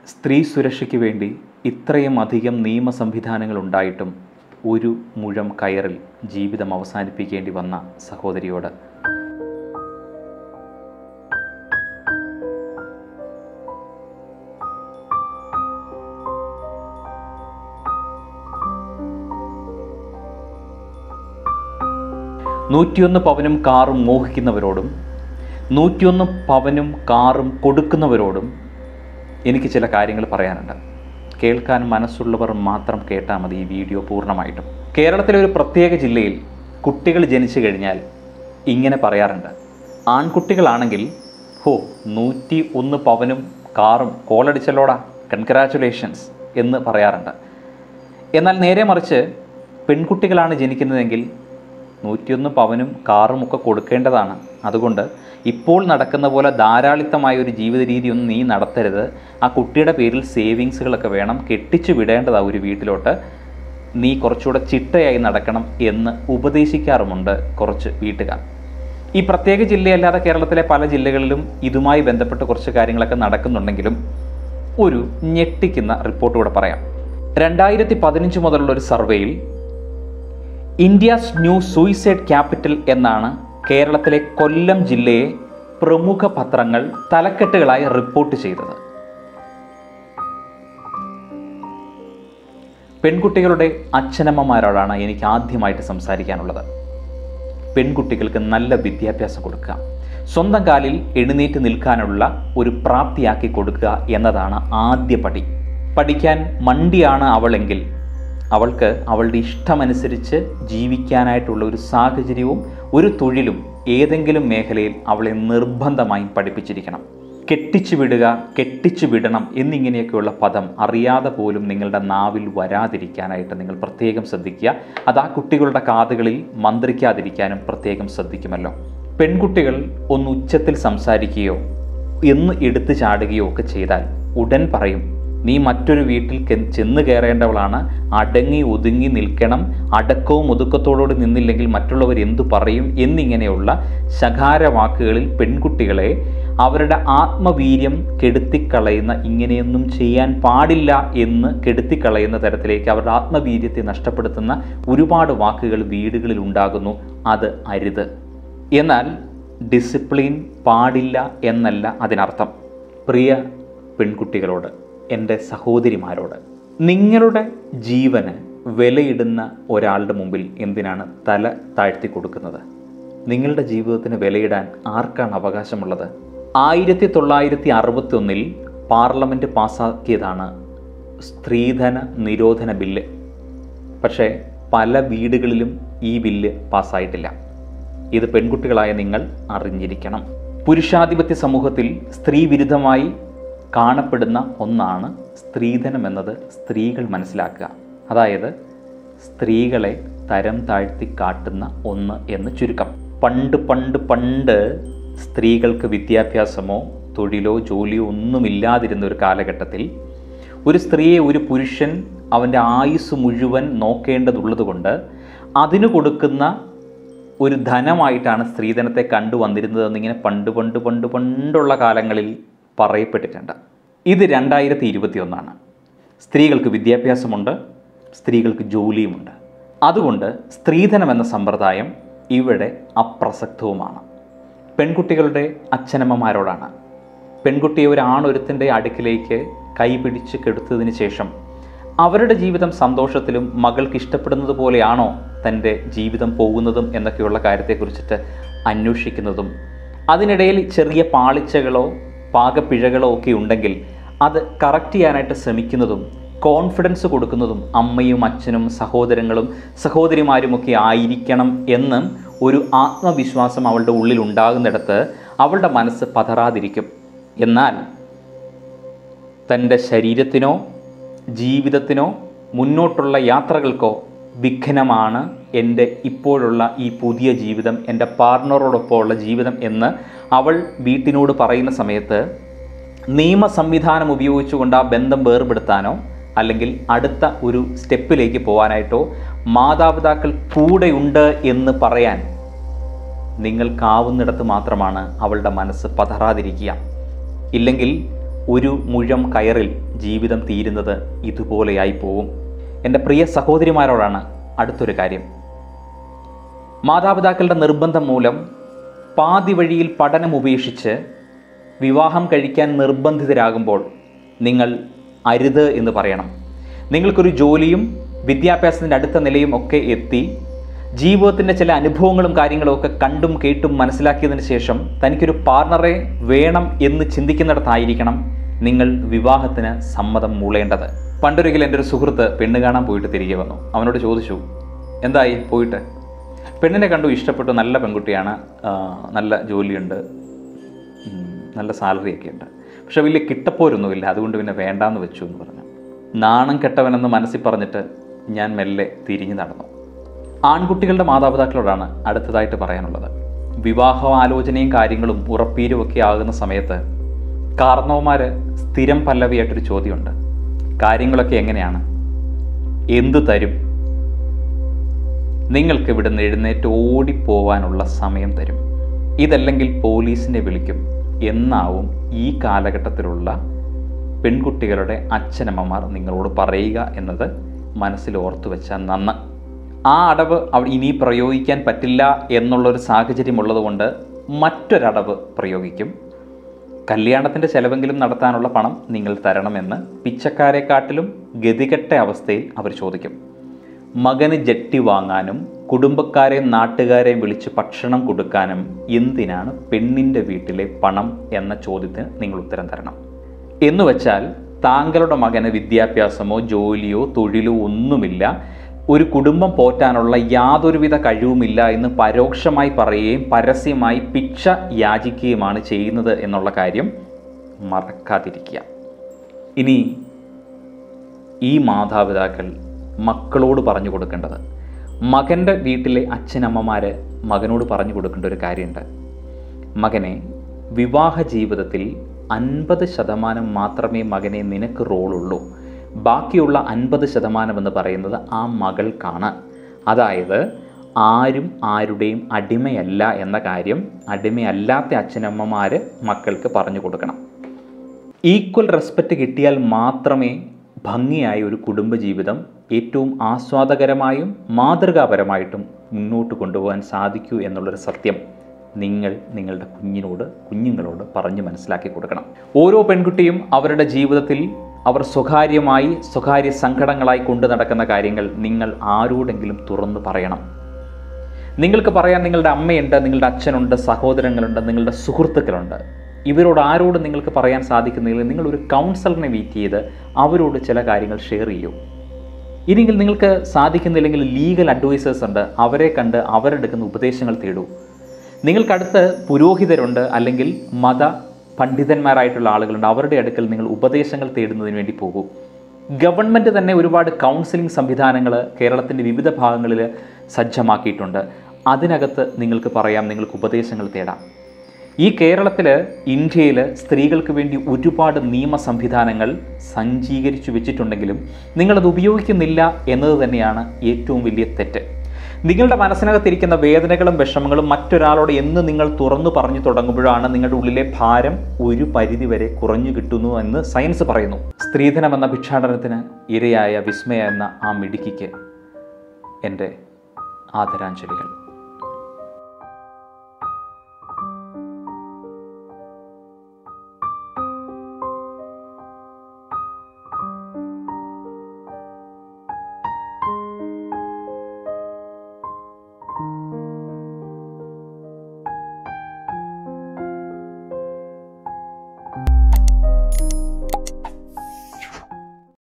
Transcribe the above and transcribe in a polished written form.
സ്ത്രീ സുരക്ഷയ്ക്ക് വേണ്ടി ഇത്രയും അധികം നിയമ സംവിധാനങ്ങൾ ഉണ്ടായിട്ടും ഒരു മുഴം കയറിൽ ജീവിതം അവസാനിപ്പിക്കേണ്ടി വന്ന സഹോദരിയോട് നൂറ്റിയൊന്ന് പവനും കാറും മോഹിക്കുന്നവരോടും 101 പവനും കാറും കൊടുക്കുന്നവരോടും എനിക്ക് ചില കാര്യങ്ങൾ പറയാനുണ്ട്. കേൾക്കാൻ മനസ്സുള്ളവർ മാത്രം കേട്ടാൽ മതി ഈ വീഡിയോ പൂർണ്ണമായിട്ടും. കേരളത്തിലെ ഒരു പ്രത്യേക ജില്ലയിൽ കുട്ടികൾ ജനിച്ചു കഴിഞ്ഞാൽ ഇങ്ങനെ പറയാറുണ്ട്. ആൺകുട്ടികളാണെങ്കിൽ 101 പവനും കാറും കോളടിച്ചല്ലോടാ, കൺഗ്രാറ്റുലേഷൻസ് എന്ന് പറയാറുണ്ട്. എന്നാൽ നേരെ മറിച്ച് പെൺകുട്ടികളാണ് ജനിക്കുന്നതെങ്കിൽ 101 പവനും കാറും ഒക്കെ കൊടുക്കേണ്ടതാണ്. അതുകൊണ്ട് ഇപ്പോൾ നടക്കുന്ന പോലെ ധാരാളിത്തമായ ഒരു ജീവിത രീതിയൊന്നും നീ നടത്തരുത്. ആ കുട്ടിയുടെ പേരിൽ സേവിങ്സുകളൊക്കെ വേണം, കെട്ടിച്ചു വിടേണ്ടതാണ് ഒരു വീട്ടിലോട്ട്, നീ കുറച്ചുകൂടെ ചിട്ടയായി നടക്കണം എന്ന് ഉപദേശിക്കാറുമുണ്ട് കുറച്ച് വീട്ടുകാർ. ഈ പ്രത്യേക ജില്ലയല്ലാതെ കേരളത്തിലെ പല ജില്ലകളിലും ഇതുമായി ബന്ധപ്പെട്ട് കുറച്ച് കാര്യങ്ങളൊക്കെ നടക്കുന്നുണ്ടെങ്കിലും ഒരു ഞെട്ടിക്കുന്ന റിപ്പോർട്ട് കൂടെ പറയാം. 2015 മുതലുള്ള ഒരു സർവേയിൽ ഇന്ത്യാസ് ന്യൂ സൂയിസൈഡ് ക്യാപിറ്റൽ എന്നാണ് കേരളത്തിലെ കൊല്ലം ജില്ലയെ പ്രമുഖ പത്രങ്ങൾ തലക്കെട്ടുകളായി റിപ്പോർട്ട് ചെയ്തത്. പെൺകുട്ടികളുടെ അച്ഛനമ്മമാരോടാണ് എനിക്ക് ആദ്യമായിട്ട് സംസാരിക്കാനുള്ളത്. പെൺകുട്ടികൾക്ക് നല്ല വിദ്യാഭ്യാസം കൊടുക്കുക, സ്വന്തം കാലിൽ എഴുന്നേറ്റ് നിൽക്കാനുള്ള ഒരു പ്രാപ്തിയാക്കി കൊടുക്കുക എന്നതാണ് ആദ്യ പടി. പഠിക്കാൻ മണ്ടിയാണ് അവളെങ്കിൽ അവൾക്ക് അവളുടെ ഇഷ്ടമനുസരിച്ച് ജീവിക്കാനായിട്ടുള്ള ഒരു സാഹചര്യവും ഒരു തൊഴിലും ഏതെങ്കിലും മേഖലയിൽ അവളെ നിർബന്ധമായും പഠിപ്പിച്ചിരിക്കണം. കെട്ടിച്ചു വിടുക, കെട്ടിച്ചു വിടണം എന്നിങ്ങനെയൊക്കെയുള്ള പദം അറിയാതെ പോലും നിങ്ങളുടെ നാവിൽ വരാതിരിക്കാനായിട്ട് നിങ്ങൾ പ്രത്യേകം ശ്രദ്ധിക്കുക. അത് ആ കുട്ടികളുടെ കാതുകളിൽ മന്ത്രിക്കാതിരിക്കാനും പ്രത്യേകം ശ്രദ്ധിക്കുമല്ലോ. പെൺകുട്ടികൾ ഒന്ന് ഉച്ചത്തിൽ സംസാരിക്കുകയോ എന്ന് എടുത്തു ചാടുകയോ ഒക്കെ ചെയ്താൽ ഉടൻ പറയും, നീ മറ്റൊരു വീട്ടിൽ ചെന്ന് കയറേണ്ടവളാണ്, അടങ്ങി ഒതുങ്ങി നിൽക്കണം, അടക്കവും ഒതുക്കത്തോടുകൂടി നിന്നില്ലെങ്കിൽ മറ്റുള്ളവർ എന്തു പറയും എന്നിങ്ങനെയുള്ള ശകാരവാക്കുകളിൽ പെൺകുട്ടികളെ അവരുടെ ആത്മവീര്യം കെടുത്തിക്കളയുന്ന, ഇങ്ങനെയൊന്നും ചെയ്യാൻ പാടില്ല എന്ന് കെടുത്തിക്കളയുന്ന തരത്തിലേക്ക് അവരുടെ ആത്മവീര്യത്തെ നഷ്ടപ്പെടുത്തുന്ന ഒരുപാട് വാക്കുകൾ വീടുകളിൽ ഉണ്ടാകുന്നു. അത് അരുത്. എന്നാൽ ഡിസിപ്ലിൻ പാടില്ല എന്നല്ല അതിനർത്ഥം. പ്രിയ പെൺകുട്ടികളോട്, എൻ്റെ സഹോദരിമാരോട്, നിങ്ങളുടെ ജീവന് വിലയിടുന്ന ഒരാളുടെ മുമ്പിൽ എന്തിനാണ് തല താഴ്ത്തി കൊടുക്കുന്നത്? നിങ്ങളുടെ ജീവിതത്തിന് വിലയിടാൻ ആർക്കാണ് അവകാശമുള്ളത്? 1961 പാർലമെൻറ്റ് പാസ്സാക്കിയതാണ് സ്ത്രീധന നിരോധന ബില്ല്. പക്ഷേ പല വീടുകളിലും ഈ ബില്ല് പാസ്സായിട്ടില്ല. ഇത് പെൺകുട്ടികളായ നിങ്ങൾ അറിഞ്ഞിരിക്കണം. പുരുഷാധിപത്യ സമൂഹത്തിൽ സ്ത്രീ വിരുദ്ധമായി കാണപ്പെടുന്ന ഒന്നാണ് സ്ത്രീധനം എന്നത് സ്ത്രീകൾ മനസ്സിലാക്കുക. അതായത് സ്ത്രീകളെ തരം താഴ്ത്തി കാട്ടുന്ന ഒന്ന് എന്ന് ചുരുക്കം. പണ്ട് സ്ത്രീകൾക്ക് വിദ്യാഭ്യാസമോ തൊഴിലോ ജോലിയോ ഒന്നുമില്ലാതിരുന്ന ഒരു കാലഘട്ടത്തിൽ ഒരു സ്ത്രീയെ ഒരു പുരുഷൻ അവൻ്റെ ആയുസ് മുഴുവൻ നോക്കേണ്ടതുള്ളത് കൊണ്ട് അതിന് കൊടുക്കുന്ന ഒരു ധനമായിട്ടാണ് സ്ത്രീധനത്തെ കണ്ടുവന്നിരുന്നതെന്നിങ്ങനെ പണ്ടുള്ള കാലങ്ങളിൽ പറയപ്പെട്ടിട്ടുണ്ട്. ഇത് 2021 സ്ത്രീകൾക്ക് വിദ്യാഭ്യാസമുണ്ട്, സ്ത്രീകൾക്ക് ജോലിയുമുണ്ട്. അതുകൊണ്ട് സ്ത്രീധനം എന്ന സമ്പ്രദായം ഇവിടെ അപ്രസക്തവുമാണ്. പെൺകുട്ടികളുടെ അച്ഛനമ്മമാരോടാണ്. പെൺകുട്ടിയെ ഒരു ആണൊരുത്തിൻ്റെ അടുക്കിലേക്ക് കൈപിടിച്ച് കെടുത്തതിന് ശേഷം അവരുടെ ജീവിതം സന്തോഷത്തിലും മകൾക്ക് ഇഷ്ടപ്പെടുന്നത് പോലെയാണോ തൻ്റെ ജീവിതം പോകുന്നതും എന്നൊക്കെയുള്ള കാര്യത്തെക്കുറിച്ചിട്ട് അന്വേഷിക്കുന്നതും അതിനിടയിൽ ചെറിയ പാളിച്ചകളോ പാകപ്പിഴകളോ ഒക്കെ ഉണ്ടെങ്കിൽ അത് കറക്റ്റ് ചെയ്യാനായിട്ട് ശ്രമിക്കുന്നതും കോൺഫിഡൻസ് കൊടുക്കുന്നതും അമ്മയും അച്ഛനും സഹോദരങ്ങളും സഹോദരിമാരുമൊക്കെ ആയിരിക്കണം എന്ന് ഒരു ആത്മവിശ്വാസം അവളുടെ ഉള്ളിൽ ഉണ്ടാകുന്നിടത്ത് അവളുടെ മനസ്സ് പതറാതിരിക്കും. എന്നാൽ തൻ്റെ ശരീരത്തിനോ ജീവിതത്തിനോ മുന്നോട്ടുള്ള യാത്രകൾക്കോ വിഘ്നമാണ് എൻ്റെ ഇപ്പോഴുള്ള ഈ പുതിയ ജീവിതം, എൻ്റെ പാർട്ണറോടൊപ്പമുള്ള ജീവിതം എന്ന് അവൾ വീട്ടിനോട് പറയുന്ന സമയത്ത് നിയമ സംവിധാനം ഉപയോഗിച്ചുകൊണ്ട് ആ ബന്ധം വേർപെടുത്താനോ അല്ലെങ്കിൽ അടുത്ത ഒരു സ്റ്റെപ്പിലേക്ക് പോകാനായിട്ടോ മാതാപിതാക്കൾ കൂടെയുണ്ട് എന്ന് പറയാൻ നിങ്ങൾക്കാവുന്നിടത്ത് മാത്രമാണ് അവളുടെ മനസ്സ് പതറാതിരിക്കുക. ഇല്ലെങ്കിൽ ഒരു മുഴം കയറിൽ ജീവിതം തീരുന്നത് ഇതുപോലെയായി പോവും. എൻ്റെ പ്രിയ സഹോദരിമാരോടാണ് അടുത്തൊരു കാര്യം. മാതാപിതാക്കളുടെ നിർബന്ധം മൂലം പാതി വഴിയിൽ പഠനം ഉപേക്ഷിച്ച് വിവാഹം കഴിക്കാൻ നിർബന്ധിതരാകുമ്പോൾ നിങ്ങൾ അരുത് എന്ന് പറയണം. നിങ്ങൾക്കൊരു ജോലിയും വിദ്യാഭ്യാസത്തിൻ്റെ അടുത്ത നിലയും ഒക്കെ എത്തി ജീവിതത്തിൻ്റെ ചില അനുഭവങ്ങളും കാര്യങ്ങളും ഒക്കെ കണ്ടും കേട്ടും മനസ്സിലാക്കിയതിന് ശേഷം തനിക്കൊരു പാർട്ണറെ വേണം എന്ന് ചിന്തിക്കുന്നിടത്തായിരിക്കണം നിങ്ങൾ വിവാഹത്തിന് സമ്മതം മൂളേണ്ടത്. പണ്ടൊരിക്കൽ എൻ്റെ ഒരു സുഹൃത്ത് പെണ്ണ് കാണാൻ പോയിട്ട് തിരികെ വന്നു. അവനോട് ചോദിച്ചു, എന്തായി പോയിട്ട്? പെണ്ണിനെ കണ്ടു, ഇഷ്ടപ്പെട്ടു, നല്ല പെൺകുട്ടിയാണ്, നല്ല ജോലിയുണ്ട്, നല്ല സാലറിയൊക്കെ ഉണ്ട്, പക്ഷെ വലിയ കിട്ടപ്പോരൊന്നുമില്ല, അതുകൊണ്ട് പിന്നെ വേണ്ടാന്ന് വെച്ചു എന്ന് പറഞ്ഞു. നാണം കെട്ടവനെന്ന് മനസ്സിൽ പറഞ്ഞിട്ട് ഞാൻ മെല്ലെ തിരിഞ്ഞു നടന്നു. ആൺകുട്ടികളുടെ മാതാപിതാക്കളോടാണ് അടുത്തതായിട്ട് പറയാനുള്ളത്. വിവാഹ ആലോചനയും കാര്യങ്ങളും ഉറപ്പീരും ഒക്കെ ആകുന്ന സമയത്ത് കാർന്നവന്മാർ സ്ഥിരം പല്ലവിയായിട്ടൊരു ചോദ്യമുണ്ട്. കാര്യങ്ങളൊക്കെ എങ്ങനെയാണ്? എന്തു തരും? നിങ്ങൾക്ക് ഇവിടെ നിന്ന് എഴുന്നേറ്റ് ഓടിപ്പോവാനുള്ള സമയം തരും, ഇതല്ലെങ്കിൽ പോലീസിനെ വിളിക്കും എന്നാവും ഈ കാലഘട്ടത്തിലുള്ള പെൺകുട്ടികളുടെ അച്ഛനമ്മമാർ നിങ്ങളോട് പറയുക എന്നത് മനസ്സിൽ ഓർത്തു വെച്ചാൽ നന്ന്. ആ അടവ് ഇനി പ്രയോഗിക്കാൻ പറ്റില്ല എന്നുള്ളൊരു സാഹചര്യം ഉള്ളതുകൊണ്ട് മറ്റൊരടവ് പ്രയോഗിക്കും. കല്യാണത്തിൻ്റെ ചെലവെങ്കിലും നടത്താനുള്ള പണം നിങ്ങൾ തരണമെന്ന് പിച്ചക്കാരെക്കാട്ടിലും ഗതികെട്ട അവസ്ഥയിൽ അവർ ചോദിക്കും. മകന് ജട്ടി വാങ്ങാനും കുടുംബക്കാരെയും നാട്ടുകാരെയും വിളിച്ച് ഭക്ഷണം കൊടുക്കാനും എന്തിനാണ് പെണ്ണിൻ്റെ വീട്ടിലെ പണം എന്ന ചോദ്യത്തിന് നിങ്ങൾ ഉത്തരം തരണം. എന്നുവെച്ചാൽ താങ്കളുടെ മകന് വിദ്യാഭ്യാസമോ ജോലിയോ തൊഴിലോ ഒന്നുമില്ല, ഒരു കുടുംബം പോറ്റാനുള്ള യാതൊരുവിധ കഴിവുമില്ല എന്ന് പരോക്ഷമായി പറയുകയും പരസ്യമായി പിച്ച യാചിക്കുകയുമാണ് ചെയ്യുന്നത് എന്നുള്ള കാര്യം മറക്കാതിരിക്കുക. ഇനി ഈ മാതാപിതാക്കൾ മക്കളോട് പറഞ്ഞു കൊടുക്കേണ്ടത്, മകൻ്റെ വീട്ടിലെ അച്ഛനമ്മമാർ മകനോട് പറഞ്ഞു കൊടുക്കേണ്ട ഒരു കാര്യമുണ്ട്. മകനെ, വിവാഹ ജീവിതത്തിൽ 50% മാത്രമേ മകനെ നിനക്ക് റോളുള്ളൂ. ബാക്കിയുള്ള 50% എന്ന് പറയുന്നത് ആ മകൾക്കാണ്. അതായത് ആരും ആരുടെയും അടിമയല്ല എന്ന കാര്യം അടിമയല്ലാത്ത അച്ഛനമ്മമാർ മക്കൾക്ക് പറഞ്ഞു കൊടുക്കണം. ഈക്വൽ റെസ്പെക്റ്റ് കിട്ടിയാൽ മാത്രമേ ഭംഗിയായ ഒരു കുടുംബജീവിതം ഏറ്റവും ആസ്വാദകരമായും മാതൃകാപരമായിട്ടും മുന്നോട്ട് കൊണ്ടുപോകാൻ സാധിക്കൂ എന്നുള്ളൊരു സത്യം നിങ്ങൾ നിങ്ങളുടെ കുഞ്ഞുങ്ങളോട് പറഞ്ഞ് മനസ്സിലാക്കി കൊടുക്കണം. ഓരോ പെൺകുട്ടിയും അവരുടെ ജീവിതത്തിൽ അവർ സ്വകാര്യ സങ്കടങ്ങളായി കൊണ്ടു നടക്കുന്ന കാര്യങ്ങൾ നിങ്ങൾ ആരോടെങ്കിലും തുറന്നു പറയണം. നിങ്ങൾക്ക് പറയാൻ നിങ്ങളുടെ അമ്മയുണ്ട്, നിങ്ങളുടെ അച്ഛനുണ്ട്, സഹോദരങ്ങളുണ്ട്, നിങ്ങളുടെ സുഹൃത്തുക്കളുണ്ട്. ഇവരോട് ആരോട് നിങ്ങൾക്ക് പറയാൻ സാധിക്കുന്നില്ല, നിങ്ങളൊരു കൗൺസിലറിനെ മീറ്റ് ചെയ്ത് അവരോട് ചില കാര്യങ്ങൾ ഷെയർ ചെയ്യൂ. ഇനിയെങ്കിൽ നിങ്ങൾക്ക് സാധിക്കുന്നില്ലെങ്കിൽ ലീഗൽ അഡ്വൈസേഴ്സ് ഉണ്ട്, അവരെ കണ്ട് അവരെടുക്കുന്ന ഉപദേശങ്ങൾ തേടൂ. നിങ്ങൾക്കടുത്ത് പുരോഹിതരുണ്ട്, അല്ലെങ്കിൽ മത പണ്ഡിതന്മാരായിട്ടുള്ള ആളുകളുണ്ട്, അവരുടെ അടുക്കൽ നിങ്ങൾ ഉപദേശങ്ങൾ തേടുന്നതിന് വേണ്ടി പോകൂ. ഗവൺമെൻറ് തന്നെ ഒരുപാട് കൗൺസിലിംഗ് സംവിധാനങ്ങൾ കേരളത്തിൻ്റെ വിവിധ ഭാഗങ്ങളിൽ സജ്ജമാക്കിയിട്ടുണ്ട്. അതിനകത്ത് നിങ്ങൾക്ക് പറയാം, നിങ്ങൾക്ക് ഉപദേശങ്ങൾ തേടാം. ഈ കേരളത്തിൽ, ഇന്ത്യയിൽ സ്ത്രീകൾക്ക് വേണ്ടി ഒരുപാട് നിയമ സംവിധാനങ്ങൾ സജ്ജീകരിച്ചു വെച്ചിട്ടുണ്ടെങ്കിലും നിങ്ങളത് ഉപയോഗിക്കുന്നില്ല എന്നത് തന്നെയാണ് ഏറ്റവും വലിയ തെറ്റ്. നിങ്ങളുടെ മനസ്സിനകത്തിരിക്കുന്ന വേദനകളും വിഷമങ്ങളും മറ്റൊരാളോട് എന്ന് നിങ്ങൾ തുറന്നു പറഞ്ഞു തുടങ്ങുമ്പോഴാണ് നിങ്ങളുടെ ഉള്ളിലെ ഭാരം ഒരു പരിധിവരെ കുറഞ്ഞു കിട്ടുന്നു എന്ന് സയൻസ് പറയുന്നു. സ്ത്രീധനം എന്ന ഭിക്ഷാടനത്തിന് ഇരയായ വിസ്മയ എന്ന ആ മിടുക്കിക്ക് എൻ്റെ ആദരാഞ്ജലികൾ.